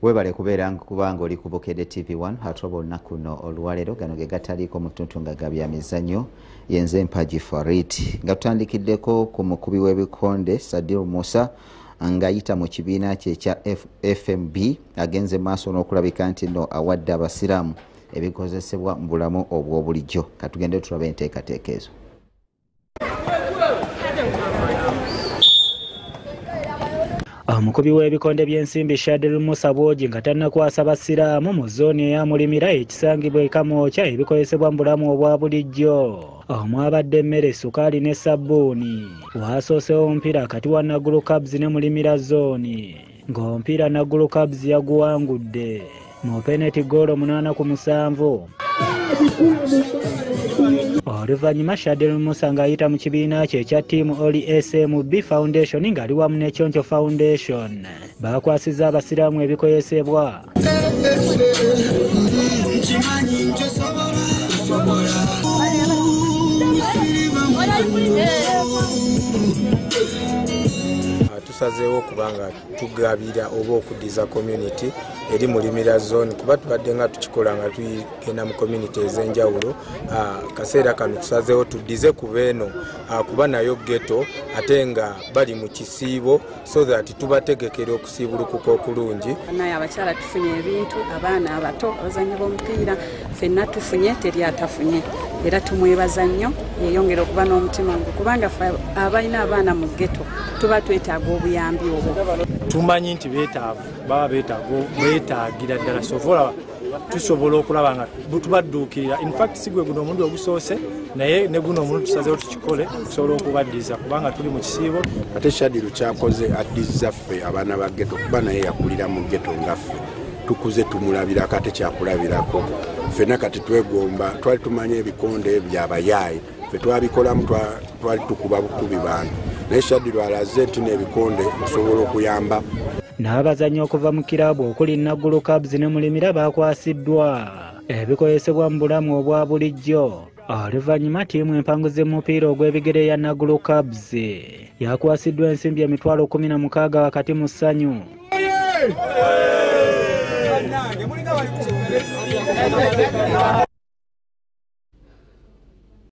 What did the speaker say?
Webale kubanga oli ku Bukedde TV1 atuba olunaku luno olwaleero gano ge gataliiko mu ttuntu nga gabya mizannyo yenze Mpagi Farid nga tutandikiddeko ku mukubi w'ebikonde Sadiru Musa ng'ayita mu kibiina kye ekya FMB agenze maaso n'okulabika nti nno awadde abasiraamu ebikozesebwa mu bulamu obw'obulijjo. Katugende tulabe enteekateeka ezo. Omukubi w'ebikonde by'ensimbi Sadiru Musa Bwogi nga tannakwasa basiraamu mu zooni eya Mulimira ekisangibwa e Kamwokya ebikozesebwa mu bulamu obwa bulijjo omwabadde emmere, sukaali ne sabbuuni. Waasoosewo omupiira akati wa Naguru Cubs ne Mulimira zooni ng'omupiira Naguru Cubs yaguwangudde mu penalty goal 8-7. Oluvannyuma Sadiru Musa ng'ayita mu kibiina kye ekya ttiimu Oli SMB Foundation ng'ali wamu ne Kyoncho Foundation baakwasizza abasiraamu ebikozesebwa tusazeewo kubanga tugabira oba okuddiza community eri Mulimira zone kuba tubadde nga tukikola nga tugenda mu community ez'enjawulo. Kaseera kano tusazeewo tuddize ku beeno kuba nayo ghetto ate nga bali mu kisiibo so that tubategekera okusiibulukuka okulungi. Naye abakyala tufunye ebintu, abaana abato abazannyi b'omupiira ffenna tufunye, teri atafunye, era tumwebaza nnyo yeyongera okuba n'omutima kubanga abalina abaana mu ghetto tuba twetaaga obuyambi obwo. Tumanyi nti baba beetaagira ddala sovola tusobola okulaba nga tubadduukirira. In fact si gwe guno omulundi ogusoose naye ne guno omulundi tusazeewo tukikole tusobola okubaddiza kubanga tuli mu kisiibo. Ate Shadiru kyakoze addizza ffe abaana ba ghetto kuba naye yakulira mu ghetto ngaffe tukuze tumulabira kate kyakulabirako. Ffenna kati twegomba twali tumanye ebikonde byabayaayi ffe twabikolamu twali tukuba bukubi bantu naye Shadiru alaze nti n'ebikonde bisobola okuyamba. N'abazannyi okuva mu kiraabu okuli Naguru Cubs ne Mulimira baakwasiddwa ebikozesebwa mu bulamu obwa bulijjo. Oluvannyuma ttiimu empanguzi z'omupiira ogw'ebigere ya Naguru Cubs yakwasiddwa ensimbi emitwalo 16 wakati mu ssanyu.